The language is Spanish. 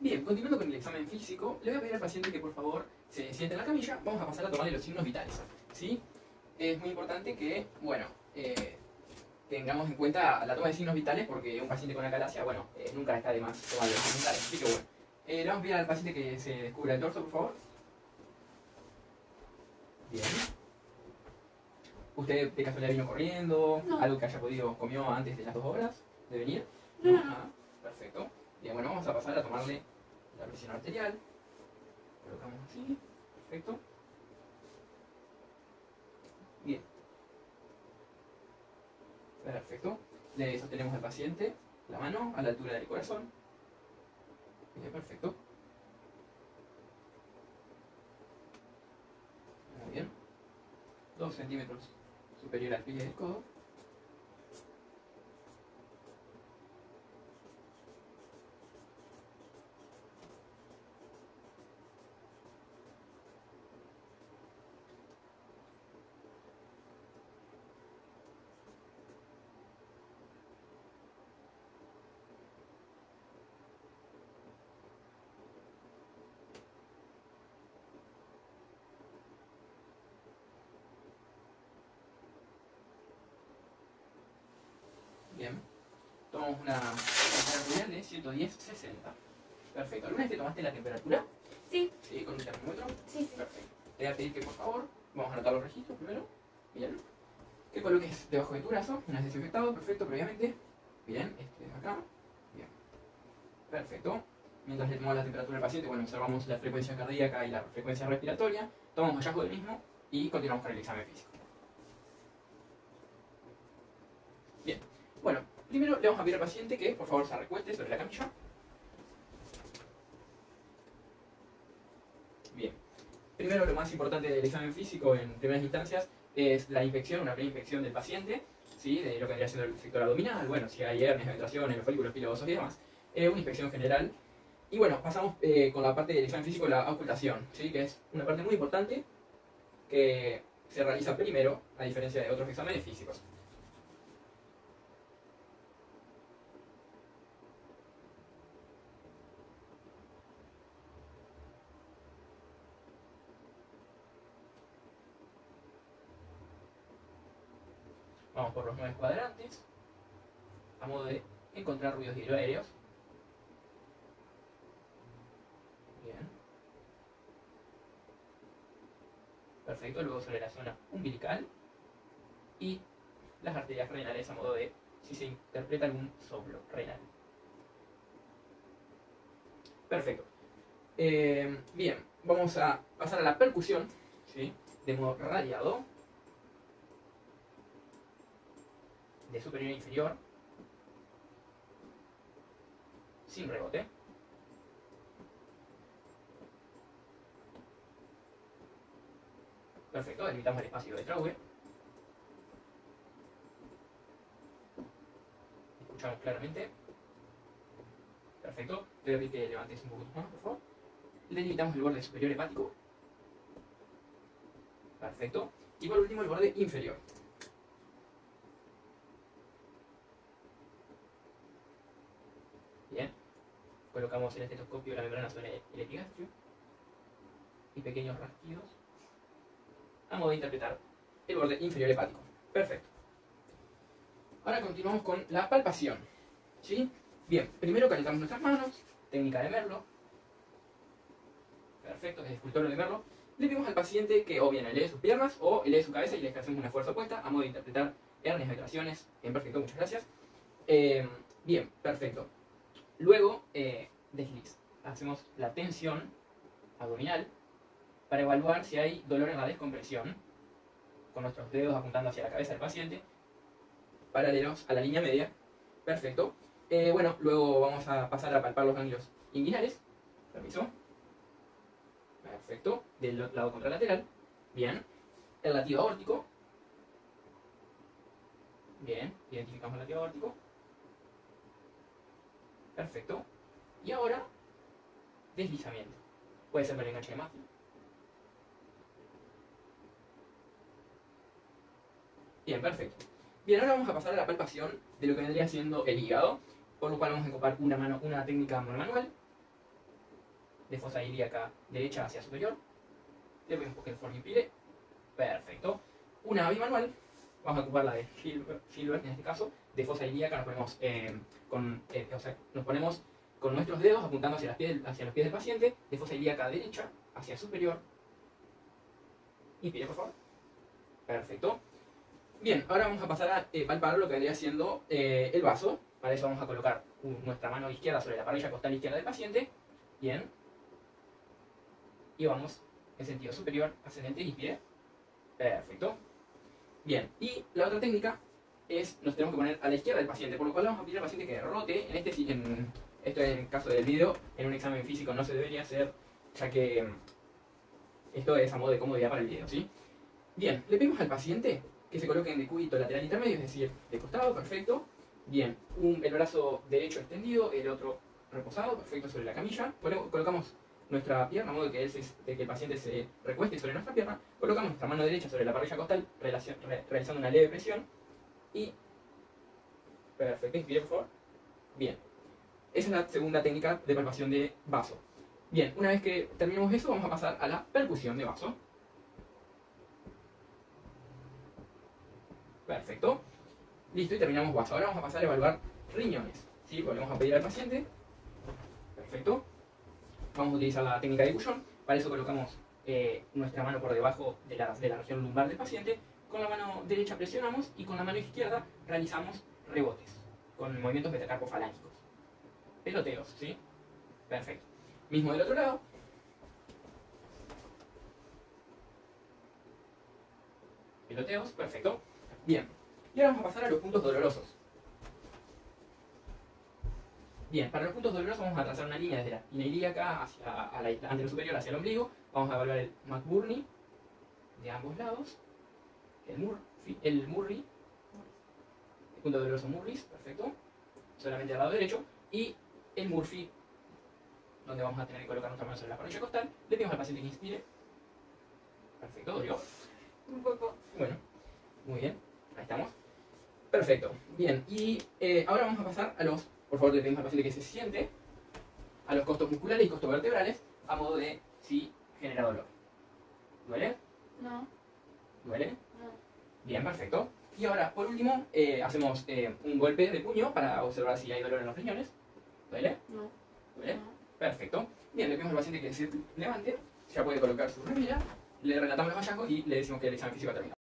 Bien, continuando con el examen físico, le voy a pedir al paciente que por favor se siente en la camilla. Vamos a pasar a tomarle los signos vitales, ¿sí? Es muy importante que, bueno, tengamos en cuenta la toma de signos vitales porque un paciente con acalasia, bueno, nunca está de más tomar los signos vitales. Así que bueno, le vamos a pedir al paciente que se descubra el torso, por favor. Bien. ¿Usted de casualidad vino corriendo? No. ¿Algo que haya podido comió antes de las 2 horas de venir? No. Ah, perfecto. Bien, bueno, vamos a pasar a tomarle la presión arterial. Colocamos así. Perfecto. Bien. Perfecto. Le sostenemos al paciente la mano a la altura del corazón. Bien, perfecto. Muy bien. 2 centímetros superior al pliegue del codo. Bien. Tomamos una temperatura de 110-60. Perfecto. ¿Alguna vez te tomaste la temperatura? Sí. Sí, con un termómetro. Sí. Perfecto. Te voy a pedir que por favor, vamos a anotar los registros primero. Bien. Que coloques debajo de tu brazo, una vez desinfectado, perfecto, previamente. Bien, este de acá. Bien. Perfecto. Mientras le tomamos la temperatura al paciente, bueno, observamos la frecuencia cardíaca y la frecuencia respiratoria, tomamos hallazgo del mismo y continuamos con el examen físico. Bien. Bueno, primero le vamos a pedir al paciente que por favor se recueste sobre la camilla. Bien. Primero, lo más importante del examen físico en primeras instancias es la inspección, una preinspección del paciente, ¿sí? De lo que vendría siendo el sector abdominal, bueno, si hay hernias, venturaciones, los folículos pilosos y demás. Una inspección general. Y bueno, pasamos con la parte del examen físico, la auscultación, ¿sí? Que es una parte muy importante que se realiza primero, a diferencia de otros exámenes físicos. Vamos por los 9 cuadrantes, a modo de encontrar ruidos hidroaéreos. Bien. Perfecto, luego sobre la zona umbilical y las arterias renales a modo de si se interpreta algún soplo renal. Perfecto. Bien, vamos a pasar a la percusión, ¿sí? De modo radiado, de superior a inferior, sin rebote. Perfecto, delimitamos el espacio de Traube. Escuchamos claramente. Perfecto, te voy a pedir que levantes un poco tus manos, por favor. Delimitamos el borde superior hepático. Perfecto. Y por último el borde inferior. Bien. Colocamos el estetoscopio en la membrana sobre el epigastrio. Y pequeños rasquidos a modo de interpretar el borde inferior hepático. Perfecto. Ahora continuamos con la palpación, ¿sí? Bien, primero calentamos nuestras manos, técnica de Merlo. Perfecto, es el escultorio de Merlo. Le pedimos al paciente que o bien elee sus piernas o elee su cabeza y le ejercemos una fuerza opuesta a modo de interpretar hernias, venturaciones. Bien, perfecto, muchas gracias. Bien, perfecto. Luego, desliz. Hacemos la tensión abdominal para evaluar si hay dolor en la descompresión, con nuestros dedos apuntando hacia la cabeza del paciente, paralelos a la línea media. Perfecto. Bueno, luego vamos a pasar a palpar los ganglios inguinales. Permiso. Perfecto. Del lado contralateral. Bien. El latido aórtico. Bien. Identificamos el latido aórtico. Perfecto. Y ahora, deslizamiento. Puede ser por el enganche de Mafia. Bien, perfecto. Bien, ahora vamos a pasar a la palpación de lo que vendría siendo el hígado, por lo cual vamos a ocupar una técnica manual. de fosa ilíaca derecha hacia superior. Le ponemos pocket form inspire. Perfecto. Una bimanual, vamos a ocupar la de Gilbert en este caso, de fosa ilíaca nos ponemos, nos ponemos con nuestros dedos apuntando hacia los pies del paciente, de fosa ilíaca derecha hacia superior. Inspire, por favor. Perfecto. Bien, ahora vamos a pasar a palpar lo que vendría siendo el vaso. Para eso vamos a colocar nuestra mano izquierda sobre la parrilla costal izquierda del paciente. Bien. Y vamos en sentido superior, ascendente, inspire. Perfecto. Bien, y la otra técnica es, nos tenemos que poner a la izquierda del paciente, por lo cual vamos a pedir al paciente que rote. Esto en el caso del video, en un examen físico no se debería hacer, ya que esto es a modo de comodidad para el video, ¿sí? Bien, le pedimos al paciente que se coloque en decúbito lateral intermedio, es decir, de costado, perfecto. Bien, el brazo derecho extendido, el otro reposado, perfecto, sobre la camilla. Colocamos nuestra pierna, a modo de que el paciente se recueste sobre nuestra pierna. Colocamos nuestra mano derecha sobre la parrilla costal, realizando una leve presión. Y... perfecto, inspire, por favor. Bien. Esa es la segunda técnica de palpación de vaso. Bien, una vez que terminemos eso, vamos a pasar a la percusión de vaso. Perfecto. Listo, y terminamos vaso. Ahora vamos a pasar a evaluar riñones. ¿Sí? Volvemos a pedir al paciente. Perfecto. Vamos a utilizar la técnica de Guyon. Para eso colocamos nuestra mano por debajo de la región lumbar del paciente. Con la mano derecha presionamos y con la mano izquierda realizamos rebotes con movimientos metacarpofalángicos. Peloteos, ¿sí? Perfecto. Mismo del otro lado. Peloteos, perfecto. Bien. Y ahora vamos a pasar a los puntos dolorosos. Bien, para los puntos dolorosos vamos a trazar una línea desde la espina ilíaca a la anterior superior hacia el ombligo. Vamos a evaluar el McBurney de ambos lados. El Murray. El punto doloroso Murray's, perfecto. Solamente al lado derecho. Y el Murphy, donde vamos a tener que colocar nuestra mano sobre la parrilla costal. Le pedimos al paciente que inspire. Perfecto, ¿dolió? Un poco. Bueno, muy bien. Ahí estamos. Perfecto. Bien, y ahora vamos a pasar a los... Por favor, le pedimos al paciente que se siente a los costos musculares y costos vertebrales a modo de si genera dolor. ¿Duele? No. ¿Duele? No. Bien, perfecto. Y ahora, por último, hacemos un golpe de puño para observar si hay dolor en los riñones. ¿Duele? No. ¿Duele? No. Perfecto. Bien, le pedimos al paciente que se levante, ya puede colocar su remera, le relatamos los hallazgos y le decimos que el examen físico ha terminado.